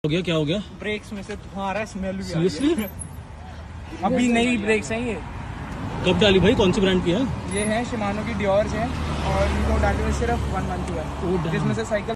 हो गया? क्या हो गया? ब्रेक्स में से धुआं आ रहा है, स्मेल भी आ रही सीरियसली? है। अभी नई ब्रेक्स हैं ये। कब डाली भाई? कौन सी ब्रांड की है? ये है शिमानो की डियोर्स है और इनको डाली हुई सिर्फ 1 मंथ हुआ है, जिसमें से साइकिल